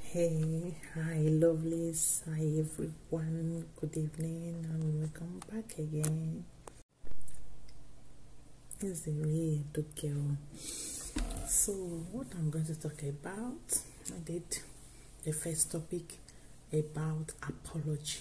Hey, hi lovelies, hi everyone, good evening and welcome back again. It's the way to girl. So what I'm going to talk about, I did the first topic about apology,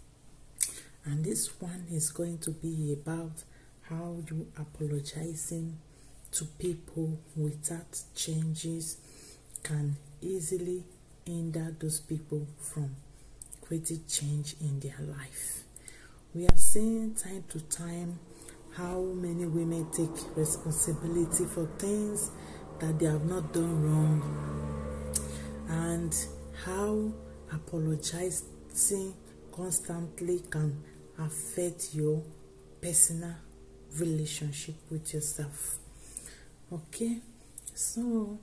and this one is going to be about how you apologizing to people without changes can easily hinder those people from creating change in their life. We have seen time to time how many women take responsibility for things that they have not done wrong, and how apologizing constantly can affect your personal relationship with yourself. Okay, so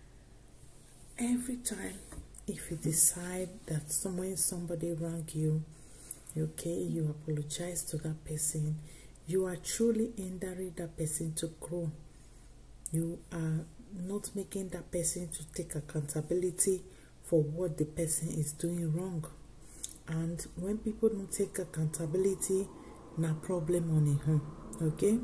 every time if you decide that somebody wrong you, okay, you apologize to that person, you are truly hindering that person to grow. You are not making that person to take accountability for what the person is doing wrong. And when people don't take accountability, na problem on it home. Okay,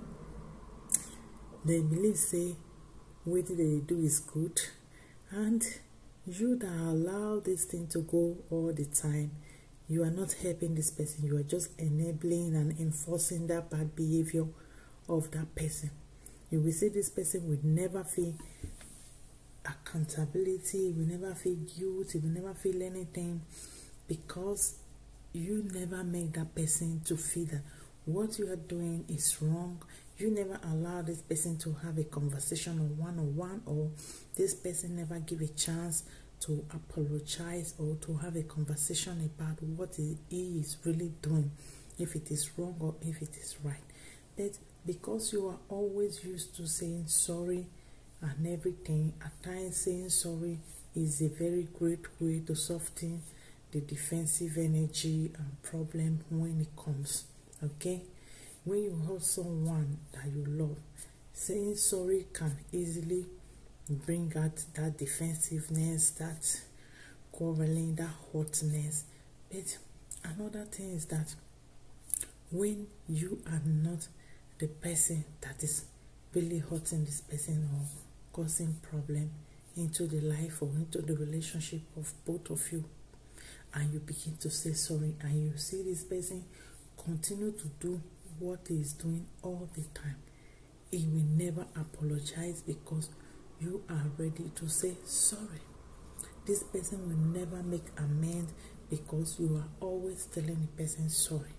they believe say what they do is good, and you that allow this thing to go all the time, you are not helping this person. You are just enabling and enforcing that bad behavior of that person. You will see this person will never feel accountability, will never feel guilt, will never feel anything, because you never make that person to feel that what you are doing is wrong. You never allow this person to have a conversation on one-on-one, or this person never give a chance to apologize or to have a conversation about what he is really doing, if it is wrong or if it is right. But because you are always used to saying sorry and everything, at times saying sorry is a very great way to soften the defensive energy and problem when it comes. Okay, when you hurt someone that you love, saying sorry can easily bring out that defensiveness, that quarreling, that hotness. But another thing is that when you are not the person that is really hurting this person or causing problem into the life or into the relationship of both of you, and you begin to say sorry, and you see this person continue to do what he is doing all the time, he will never apologize because you are ready to say sorry. This person will never make amends because you are always telling the person sorry.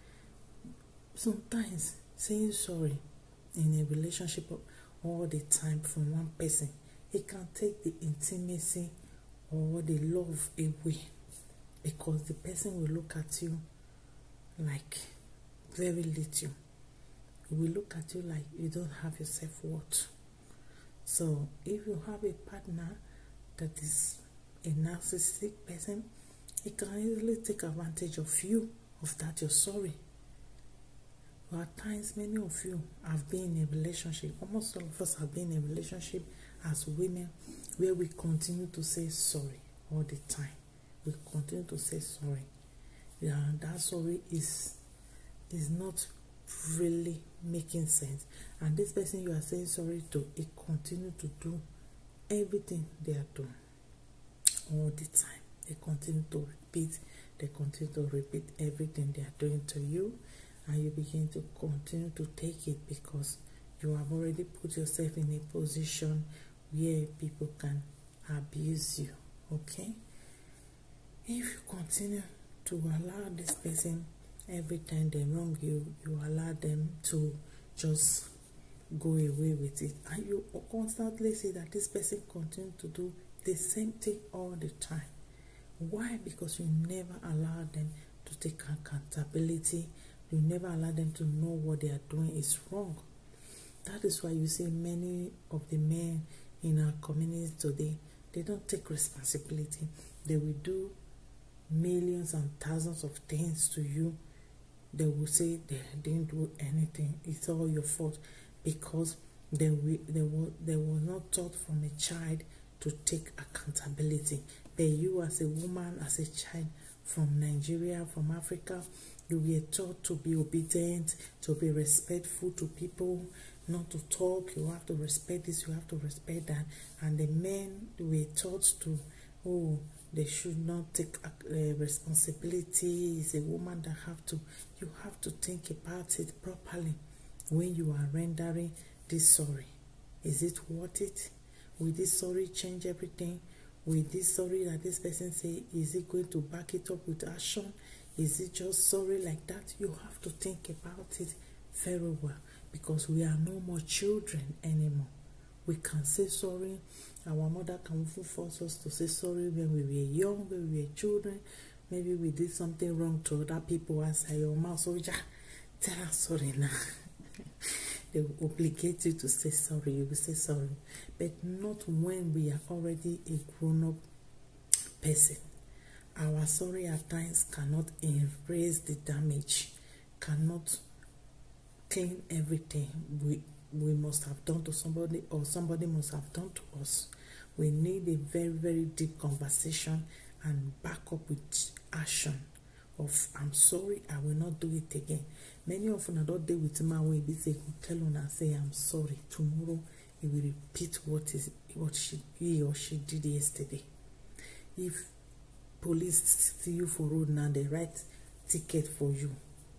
Sometimes saying sorry in a relationship all the time from one person, it can take the intimacy or the love away, because the person will look at you like very little. He will look at you like you don't have your self-worth. So if you have a partner that is a narcissistic person, he can easily take advantage of you, of that you're sorry. But at times, many of you have been in a relationship, almost all of us have been in a relationship as women, where we continue to say sorry all the time. We continue to say sorry. Yeah, that sorry is not really making sense. And this person you are saying sorry to, it continue to do everything they are doing all the time. They continue to repeat everything they are doing to you, and you begin to continue to take it because you have already put yourself in a position where people can abuse you. Okay, if you continue to allow this person, every time they wrong you, you allow them to just go away with it, and you constantly see that this person continue to do the same thing all the time. Why? Because you never allow them to take accountability. You never allow them to know what they are doing is wrong. That is why you see many of the men in our communities today, they don't take responsibility. They will do millions and thousands of things to you. They will say they didn't do anything. It's all your fault, because they were not taught from a child to take accountability. But you as a woman, as a child from Nigeria, from Africa, you were taught to be obedient, to be respectful to people, not to talk. You have to respect this, you have to respect that. And the men were taught to, oh, they should not take responsibility. It's a woman that you have to think about it properly when you are rendering this sorry. Is it worth it? Will this sorry change everything? Will this sorry that this person say, is it going to back it up with action? Is it just sorry like that? You have to think about it very well, because we are no more children anymore. We can say sorry. Our mother can force us to say sorry when we were young, when we were children. Maybe we did something wrong to other people outside your mouth. So just tell us sorry now. They will obligate you to say sorry. You will say sorry. But not when we are already a grown-up person. Our sorry at times cannot erase the damage, cannot clean everything we must have done to somebody, or somebody must have done to us. We need a very, very deep conversation and back up with action of, I'm sorry, I will not do it again. Many of them don't deal with my way, be say, tell her and say, I'm sorry. Tomorrow he will repeat what he or she did yesterday. If police see you for road now, they write ticket for you.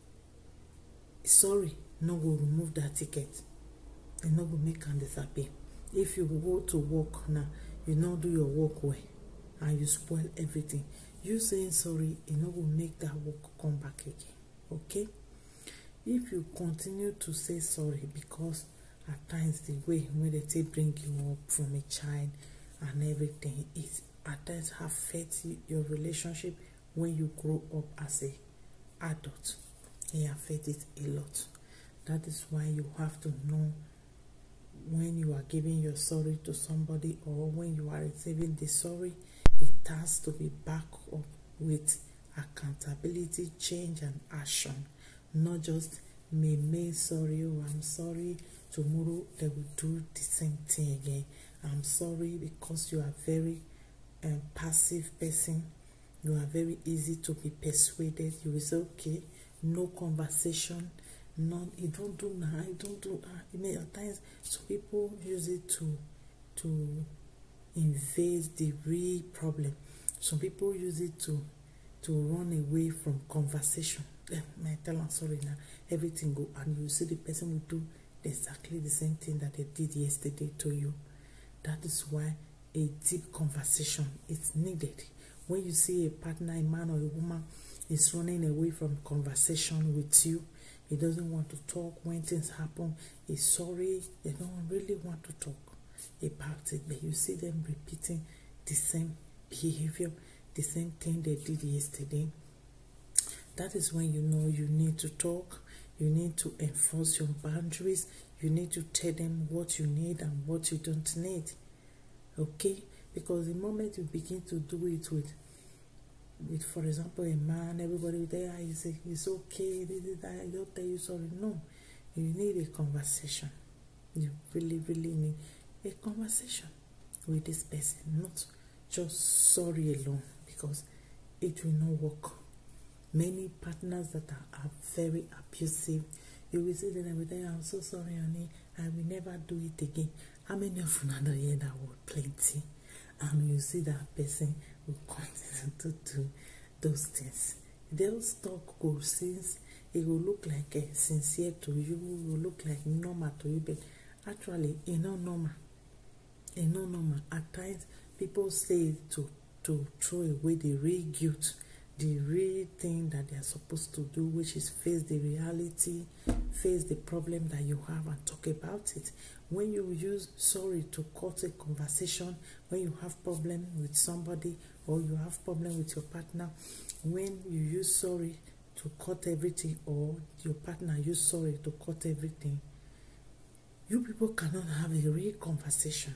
Sorry, no go remove that ticket. They no go make them disappear. If you go to work now, you not do your work well, and you spoil everything. You saying sorry, it no go make that work come back again. Okay? If you continue to say sorry, because at times the way when they take bring you up from a child and everything, it at times affects your relationship when you grow up as a adult. It affects it a lot. That is why you have to know when you are giving your sorry to somebody, or when you are receiving the sorry, it has to be backed up with accountability, change, and action. Not just me sorry, oh, I'm sorry. Tomorrow they will do the same thing again. I'm sorry, because you are very passive person. You are very easy to be persuaded. You will say, okay, no conversation. None. You don't do now. I don't do. At times, some people use it to invade the real problem. Some people use it to run away from conversation. I tell them sorry now. Everything go, and you see the person will do exactly the same thing that they did yesterday to you. That is why a deep conversation is needed. When you see a partner, a man or a woman, is running away from conversation with you, he doesn't want to talk when things happen, he's sorry, they don't really want to talk about it, but you see them repeating the same behavior, the same thing they did yesterday. That is when you know you need to talk, you need to enforce your boundaries, you need to tell them what you need and what you don't need. Okay? Because the moment you begin to do it with for example, a man, everybody will tell you, say, it's okay, this is that, I don't tell you sorry. No, you need a conversation. You really, really need a conversation with this person, not just sorry alone, because it will not work. Many partners that are very abusive, you will say to them, I'm so sorry, honey, I will never do it again. How many of you know hear that word? Plenty. And you see that person will continue to do those things. They'll talk good since it will look like sincere to you, it will look like normal to you, but actually it's not normal. It's not normal. At times people say to throw away the real guilt, the real thing that they are supposed to do, which is face the reality, face the problem that you have and talk about it. When you use sorry to cut a conversation, when you have problem with somebody or you have problem with your partner, when you use sorry to cut everything, or your partner use sorry to cut everything, you people cannot have a real conversation.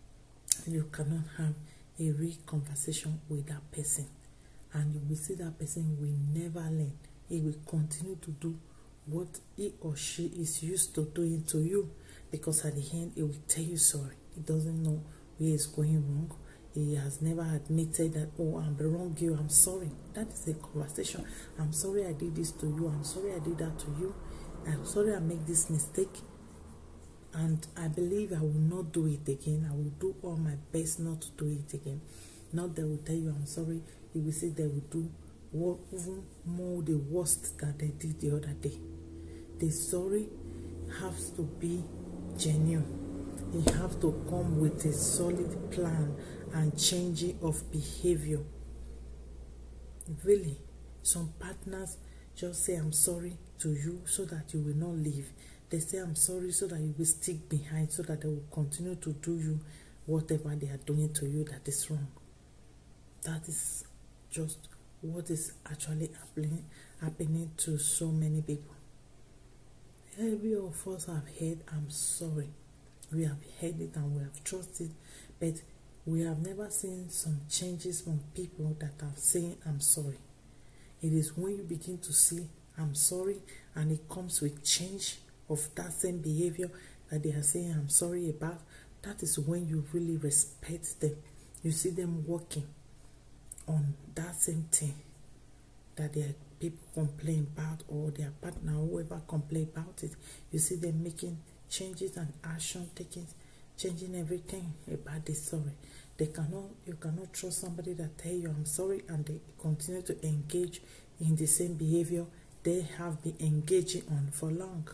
You cannot have a real conversation with that person. And you will see that person will never learn. He will continue to do what he or she is used to doing to you, because at the end, he will tell you sorry. He doesn't know where he's going wrong. He has never admitted that, oh, I'm wrong you, I'm sorry. That is a conversation. I'm sorry I did this to you. I'm sorry I did that to you. I'm sorry I made this mistake. And I believe I will not do it again. I will do all my best not to do it again. Not that will tell you I'm sorry. You will say they will do even more the worst that they did the other day. The sorry has to be genuine. You have to come with a solid plan and changing of behavior. Really, some partners just say I'm sorry to you so that you will not leave. They say I'm sorry so that you will stick behind, so that they will continue to do you whatever they are doing to you that is wrong. That is just what is actually happening to so many people. Every of us have heard I'm sorry. We have heard it and we have trusted, but we have never seen some changes from people that are saying I'm sorry. It is when you begin to see I'm sorry and it comes with change of that same behavior that they are saying I'm sorry about, that is when you really respect them. You see them working on that same thing that their people complain about, or their partner, whoever complain about it. You see them making changes and action taking, changing everything about this sorry. You cannot trust somebody that tell you I'm sorry and they continue to engage in the same behavior they have been engaging on for long.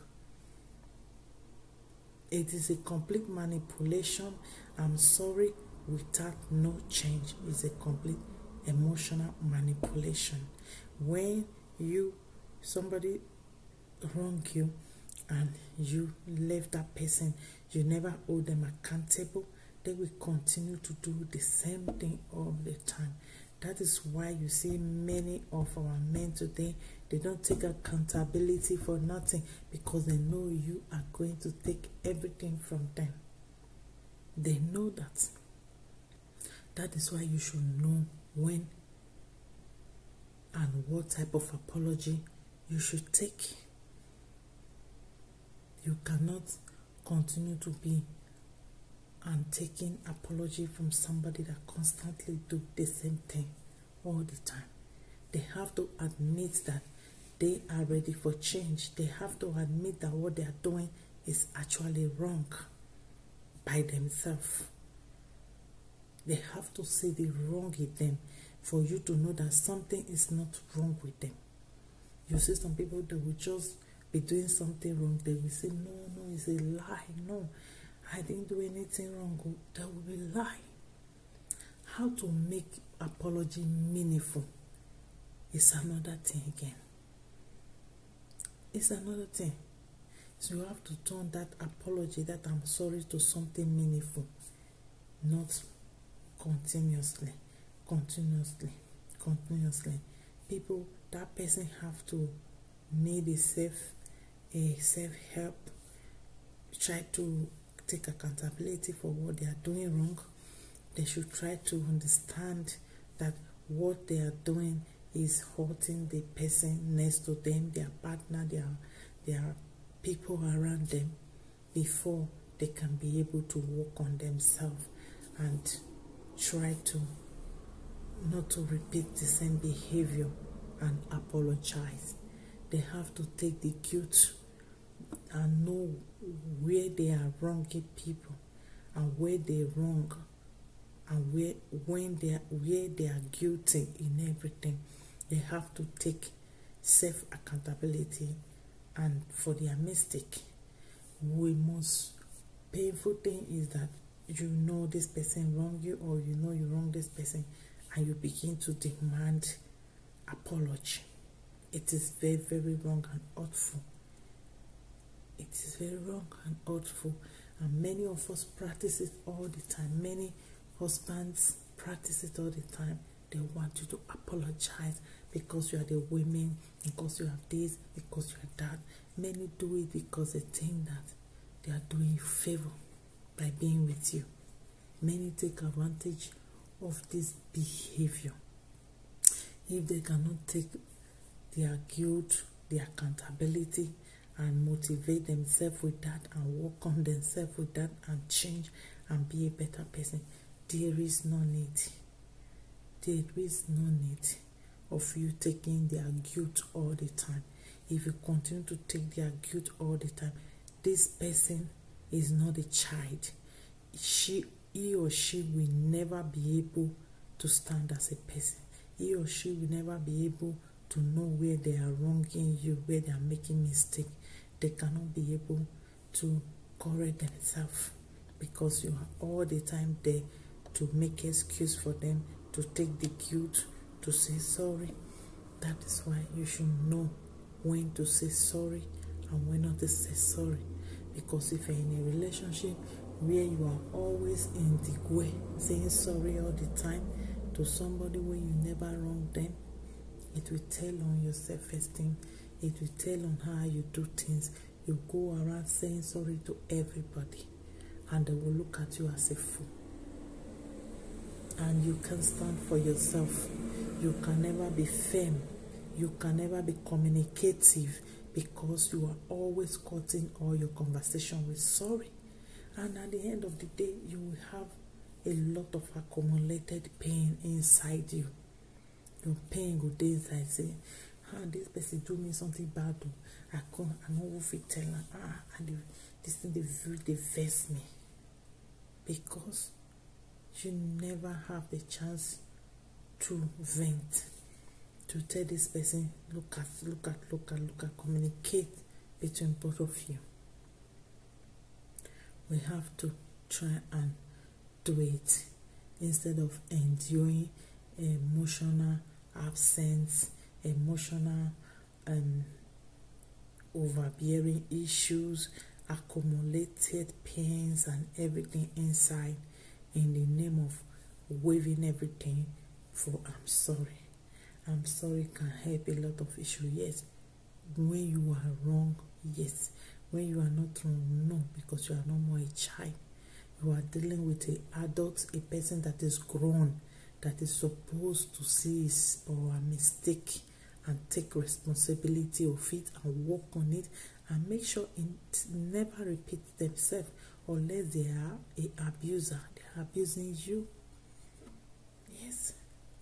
It is a complete manipulation. I'm sorry without no change. It's a complete emotional manipulation. When somebody wrong you and you left that person, you never hold them accountable, they will continue to do the same thing all the time. That is why you see many of our men today, they don't take accountability for nothing, because they know you are going to take everything from them. They know that. That is why you should know when and what type of apology you should take. You cannot continue to be and taking apology from somebody that constantly do the same thing all the time. They have to admit that they are ready for change. They have to admit that what they are doing is actually wrong by themselves. They have to see the wrong in them for you to know that something is not wrong with them. You see some people, they will just be doing something wrong. They will say, no, it's a lie. No, I didn't do anything wrong. That will be a lie. How to make apology meaningful is another thing again. It's another thing. So you have to turn that apology, that I'm sorry, to something meaningful, not continuously. People, that person have to need a self-help, try to take accountability for what they are doing wrong. They should try to understand that what they are doing is hurting the person next to them, their partner, their people around them, before they can be able to work on themselves and try to not to repeat the same behavior and apologize. They have to take the guilt and know where they are wronging people and where they wrong, and where they are guilty in everything. They have to take self-accountability and for their mistake. Painful thing is that you know this person wronged you, or you know you wrong this person, and you begin to demand apology. It is very, very wrong and hurtful. It is very wrong and hurtful, and many of us practice it all the time. Many husbands practice it all the time. They want you to apologize because you are the women, because you have this, because you are that. Many do it because they think that they are doing you favor by being with you. Many take advantage of this behavior. If they cannot take their guilt, their accountability, and motivate themselves with that and work on themselves with that and change and be a better person. There is no need. There is no need of you taking their guilt all the time. If you continue to take their guilt all the time, this person is not a child. He or she will never be able to stand as a person. He or she will never be able to know where they are wronging you, where they are making mistake. They cannot be able to correct themselves because you are all the time there to make excuse for them, to take the guilt, to say sorry. That is why you should know when to say sorry and when not to say sorry. Because if you're in a relationship where you are always in the way, saying sorry all the time to somebody where you never wronged them, it will tell on your self-esteem. It will tell on how you do things. You go around saying sorry to everybody, and they will look at you as a fool. And you can stand for yourself. You can never be firm. You can never be communicative because you are always cutting all your conversation with sorry. And at the end of the day, you will have a lot of accumulated pain inside you. Your pain go dey inside, say, this person do me something bad. I know if you tell her, this thing they vex me. Because you never have the chance to vent, to tell this person, look at, communicate between both of you. We have to try and do it instead of enduring emotional absence, emotional overbearing issues, accumulated pains and everything inside in the name of waiving everything for I'm sorry. I'm sorry can help a lot of issues. Yes, when you are wrong, yes. When you are not wrong, no, because you are no more a child. You are dealing with an adult, a person that is grown, that is supposed to see his or a mistake and take responsibility of it and work on it and make sure it never repeats themselves unless they are an abuser. They are abusing you. Yes.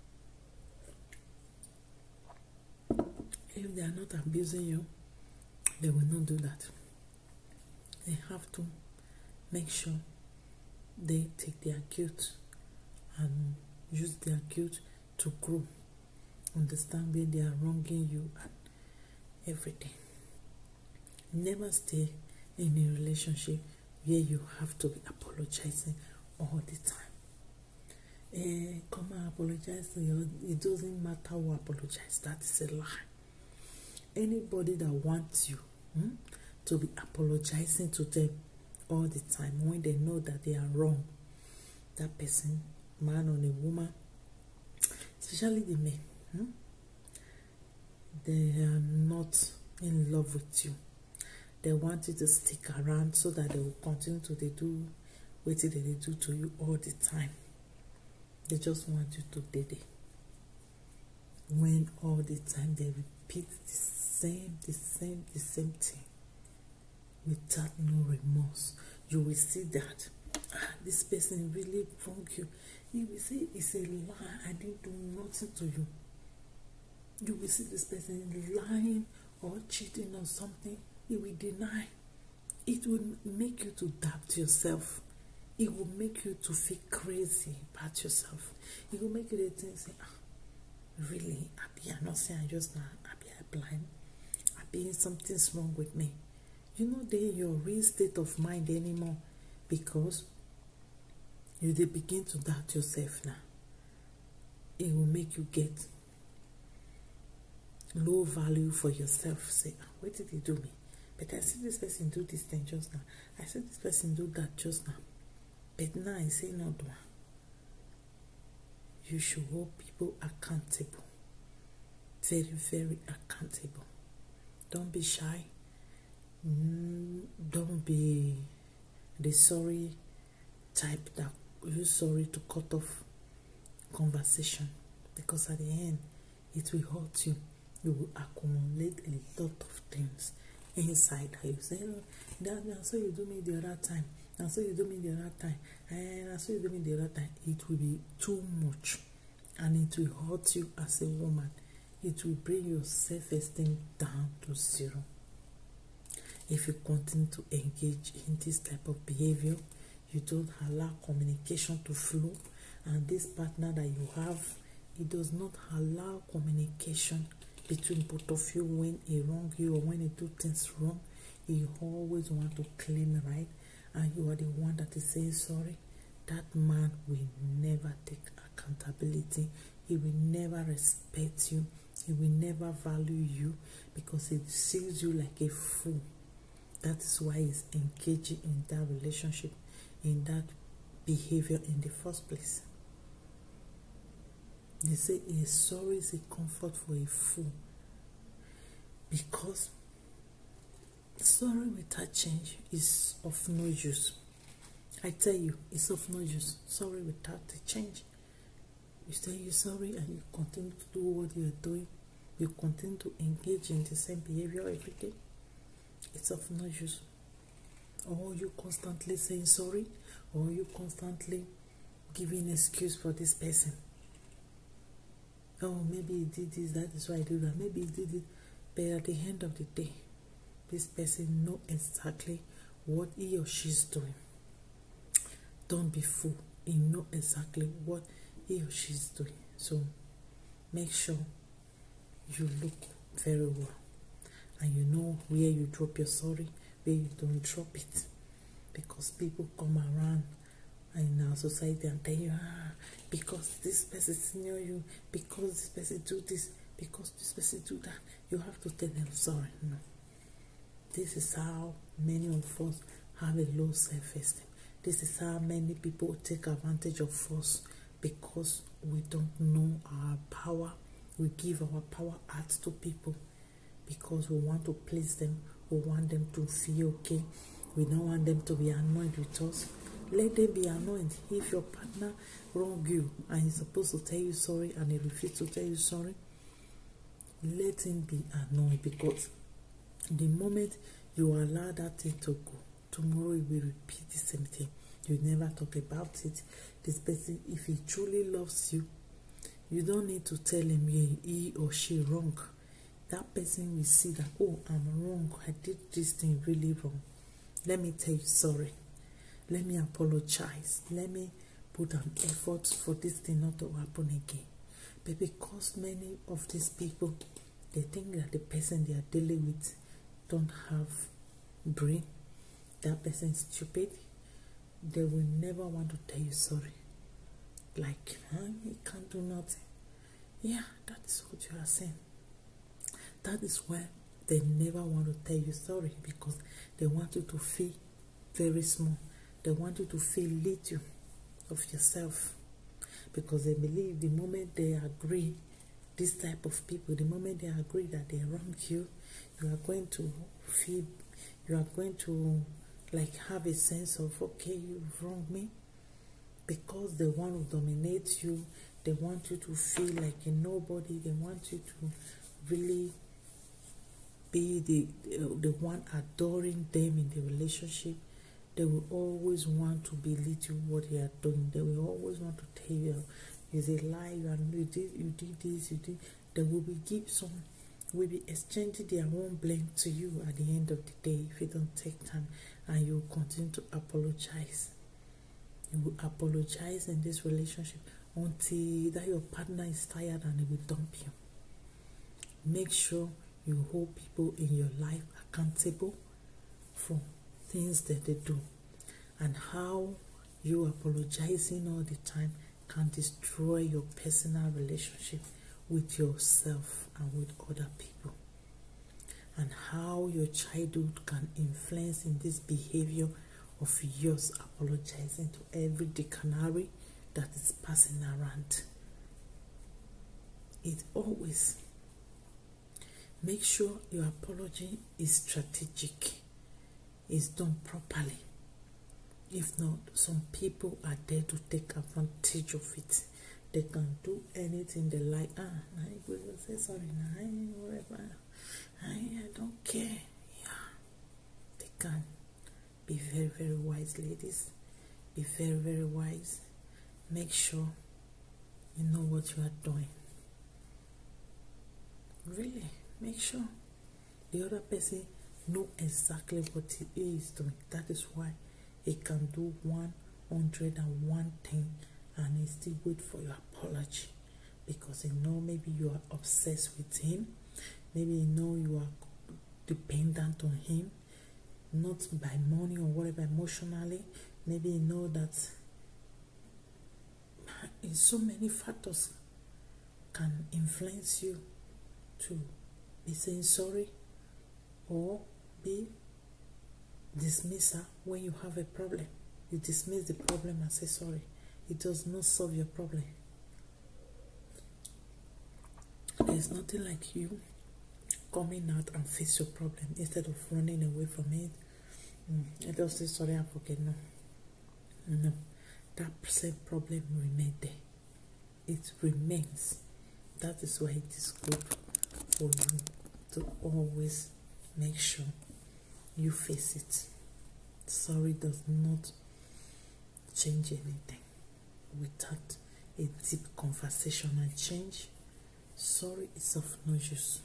If they are not abusing you, they will not do that. They have to make sure they take their guilt and use their guilt to grow, understand where they are wronging you and everything. Never stay in a relationship where you have to be apologizing all the time. Come and apologize to you. It doesn't matter who apologize. That is a lie. Anybody that wants you to be apologizing to them all the time when they know that they are wrong, that person, man or a woman, especially the men, they are not in love with you. They want you to stick around so that they will continue to do what they do to you all the time. They just want you to do it. When all the time they repeat the same thing without no remorse, you will see that this person really wronged you. You will say it's a lie. I didn't do nothing to you. You will see this person lying or cheating on something. He will deny. It will make you to doubt yourself. It will make you to feel crazy about yourself. It will make you to think, say, really, I'm not saying I just now, I'm blind. Something's wrong with me. You're not there in your real state of mind anymore because you begin to doubt yourself now. It will make you get low value for yourself. Say, what did he do me? But I see this person do this thing just now. I see this person do that just now. But now I say no. You should hold people accountable. Very, very accountable. Don't be shy. Don't be the sorry type that you're sorry to cut off conversation, because at the end it will hurt you. You will accumulate a lot of things inside that you say, oh, that so you do me the other time, and so you do me the other time, and so you do me the other time. It will be too much, and it will hurt you as a woman. It will bring your self-esteem down to zero. If you continue to engage in this type of behavior, you don't allow communication to flow, and this partner that you have, it does not allow communication between both of you. When he wrong you or when he do things wrong, he always want to claim right, and you are the one that is saying sorry. That man will never take accountability. He will never respect you. He will never value you, because he sees you like a fool. That is why he's engaging in that relationship, in that behavior in the first place. They say a sorry is a comfort for a fool, because sorry without change is of no use. I tell you, it's of no use. Sorry without the change. You say you're sorry and you continue to do what you're doing. You continue to engage in the same behavior every day. It's of no use. Or you constantly saying sorry, or you constantly giving excuse for this person. Oh, maybe he did this, that is why I do that. Maybe he did it. But at the end of the day, this person knows exactly what he or she is doing. Don't be fooled. He knows exactly what he or she is doing. So make sure you look very well, and you know where you drop your sorry, where you don't drop it. Because people come around in our society and tell you, because this person senior you, because this person do this, because this person do that, you have to tell them sorry. No. This is how many of us have a low self-esteem. This is how many people take advantage of us, because we don't know our power. We give our power out to people because we want to please them. We want them to feel okay. We don't want them to be annoyed with us. Let them be annoyed. If your partner wrong you and he's supposed to tell you sorry and he refuses to tell you sorry, let him be annoyed, because the moment you allow that thing to go, tomorrow he will repeat the same thing. You never talk about it. This person, if he truly loves you, you don't need to tell him he or she wrong. That person will see that, oh, I'm wrong. I did this thing really wrong. Let me tell you sorry. Let me apologize. Let me put an effort for this thing not to happen again. But because many of these people, they think that the person they are dealing with don't have brain, that person is stupid, they will never want to tell you sorry. Like, you can't do nothing. Yeah, that is what you are saying. That is why they never want to tell you sorry, because they want you to feel very small. They want you to feel little of yourself, because they believe the moment they agree, this type of people, the moment they agree that they wrong you, you are going to feel, you are going to like have a sense of, okay, you wronged me. Because they want to dominate you, they want you to feel like a nobody, they want you to really be the one adoring them in the relationship. They will always want to belittle what they are doing. They will always want to tell you, it's a lie, you did this, you did. They will be exchanging their own blame to you at the end of the day if you don't take time and you continue to apologize. You will apologize in this relationship until that your partner is tired and he will dump you. Make sure you hold people in your life accountable for things that they do, and how you apologizing all the time can destroy your personal relationship with yourself and with other people, and how your childhood can influence in this behavior of yours, apologizing to every dictionary that is passing around. It always make sure your apology is strategic, is done properly. If not, some people are there to take advantage of it. They can do anything they like. I will say sorry now. Whatever. I don't care. Yeah. can. Be very, very wise, ladies. Be very, very wise. Make sure you know what you are doing. Really, make sure the other person know exactly what he is doing. That is why he can do 101 thing and he still wait for your apology, because he know maybe you are obsessed with him, maybe you know you are dependent on him, not by money or whatever, emotionally. Maybe you know that in so many factors can influence you to be saying sorry or be dismisser when you have a problem. You dismiss the problem and say sorry. It does not solve your problem. There is nothing like you coming out and face your problem instead of running away from it. I don't say sorry and forget. No. That same problem remains there. It remains. That is why it is good for you to always make sure you face it. Sorry does not change anything. Without a deep conversation and change, sorry is of no use.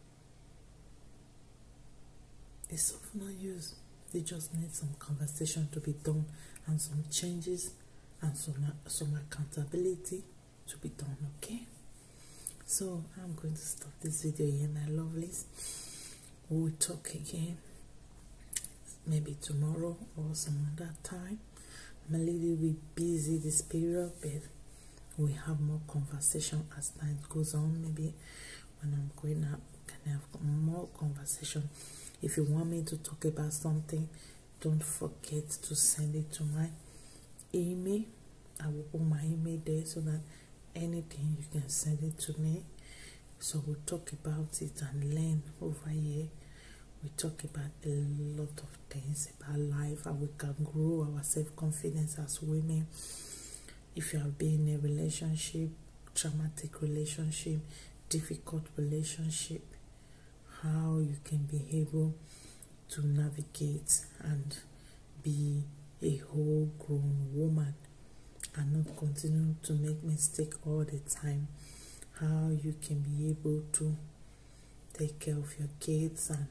It's of no use. They just need some conversation to be done and some changes and some accountability to be done, okay? So I'm going to stop this video here, my lovelies. We'll talk again maybe tomorrow or some other time. I'm a little bit busy this period, but we have more conversation as time goes on. Maybe when I'm going out, we can have more conversation. If you want me to talk about something, don't forget to send it to my email. I will put my email there so that anything you can send it to me. So we'll talk about it and learn over here. We talk about a lot of things about life, how we can grow our self-confidence as women. If you have been in a relationship, traumatic relationship, difficult relationship, how you can be able to navigate and be a whole grown woman and not continue to make mistakes all the time. How you can be able to take care of your kids and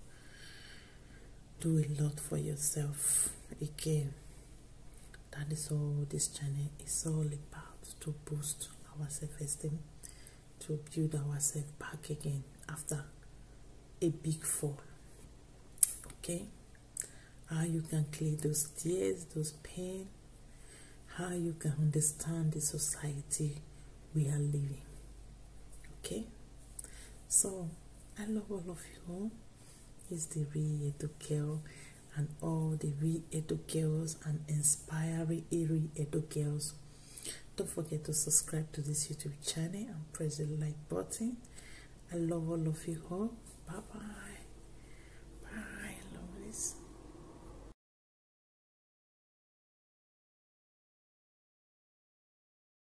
do a lot for yourself. Again, that is all this channel is all about, to boost our self-esteem, to build ourselves back again after a big fall. Okay, how you can clear those tears, those pain, how you can understand the society we are living. Okay, so I love all of you. It's the Real Edo Girl and all the Real Edo Girls and inspiring Real Edo Girls. Don't forget to subscribe to this YouTube channel and press the like button. I love all of you all. Bye bye.